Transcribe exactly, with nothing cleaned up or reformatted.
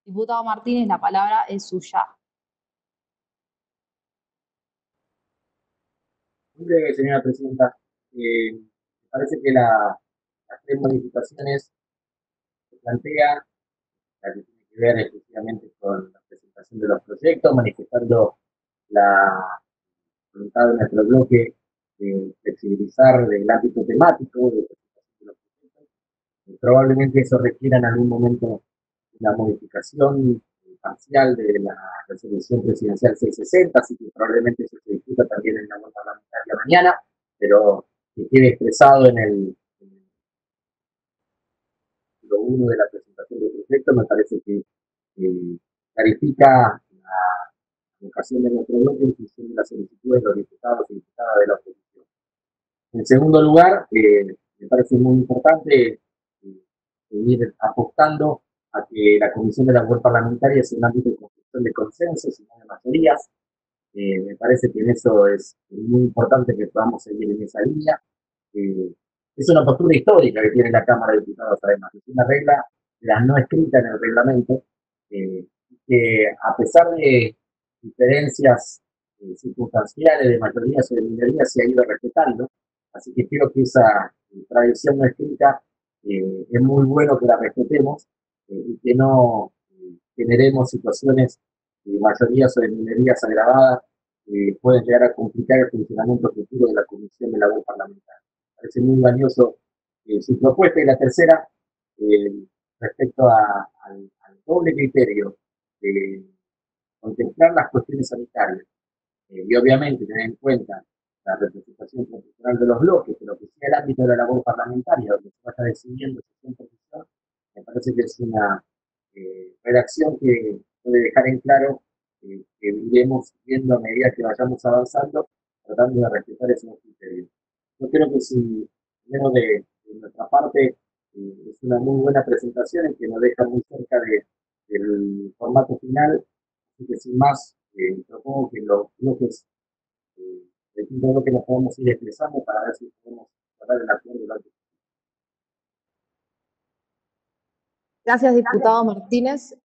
Diputado Martínez, la palabra es suya. Muy breve, señora presidenta. Eh, me parece que la- las tres modificaciones que plantea, la que tiene que ver exclusivamente con la presentación de los proyectos, manifestando la voluntad de nuestro bloque de flexibilizar el ámbito temático de presentación de los proyectos. Eh, probablemente eso requiera en algún momento una modificación eh, parcial de la resolución presidencial seiscientos sesenta, así que probablemente eso se discuta también en la vuelta parlamentaria mañana, pero que quede expresado en el, en el título uno de la presentación del proyecto, me parece que eh, clarifica la vocación de nuestro bloque en función de las solicitudes de los diputados y diputadas de la oposición. En segundo lugar, eh, me parece muy importante eh, seguir apostando a que la Comisión de la Web Parlamentaria sea un ámbito de construcción de consensos y no de mayorías. Eh, me parece que en eso es muy importante que podamos seguir en esa línea. Eh, es una postura histórica que tiene la Cámara de Diputados, además. Es una regla, la no escrita en el reglamento, eh, que a pesar de diferencias eh, circunstanciales de mayorías o de minorías se ha ido respetando. Así que creo que esa eh, tradición no escrita eh, es muy bueno que la respetemos eh, y que no eh, generemos situaciones de mayorías o de minorías agravadas que pueden llegar a complicar el funcionamiento futuro de la Comisión de Labor Parlamentaria. Parece muy valioso eh, su propuesta. Y la tercera, eh, respecto a, al, al, doble criterio de contemplar las cuestiones sanitarias eh, y obviamente tener en cuenta la representación proporcional de los bloques, pero que sea el ámbito de la labor parlamentaria donde se vaya decidiendo su posición, me parece que es una eh, redacción que puede dejar en claro eh, que iremos viendo a medida que vayamos avanzando, tratando de respetar esos criterios. Yo creo que si, primero de, de nuestra parte, eh, es una muy buena presentación en que nos deja muy cerca de, del formato final, así que sin más, eh, propongo que los bloques, eh, el quinto bloque nos podemos ir expresando para ver si podemos tratar el acuerdo. Gracias, diputado Martínez.